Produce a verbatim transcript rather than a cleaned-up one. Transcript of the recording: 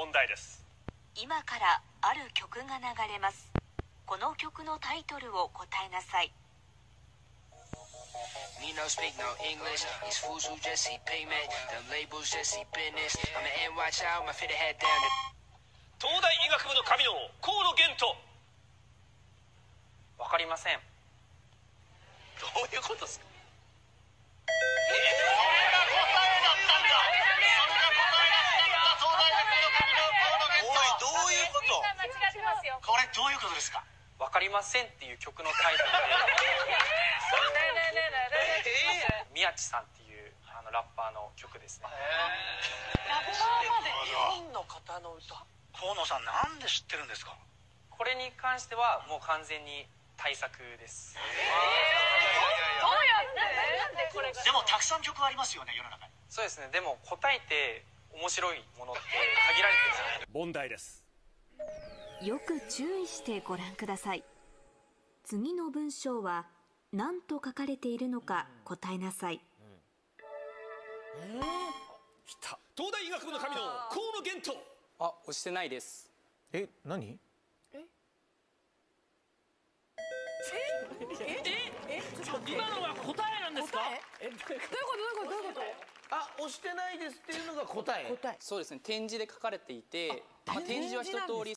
問題です。 今からある曲が流れます。この曲のタイトルを答えなさい。 Me no speak no English. These fools who just see payment. The labels just see business. I'm an N Y child, my fitted head down. 東大医学部の神の王河野玄斗。 わかりません。 どういうことですか。 それが答えだったんだ。それが答えだったんだ。東大学の神の河野玄斗。 どういうこと。 間違ってますよ。これどういうことですか。 わかりませんっていう曲のタイトルで宮地さんっていうあのラッパーの曲ですね。 ラッパーまで日本の方の歌。 河野さんなんで知ってるんですか。 これに関してはもう完全に対策です。 どうやってこれが。でもたくさん曲ありますよね世の中に。 そうですね。でも答えて面白いものって限られてる。 問題です。 よく注意してご覧ください。次の文章は何と書かれているのか答えなさい。 東大医学部の神の王河野玄斗。 あ、押してないです。 え、何？ 今のは答えなんですか？ え、どういうことどういうことどういうこと？ あ、押してないですっていうのが答え。 答え。 そうですね。展示で書かれていて、まあ、展示は一通り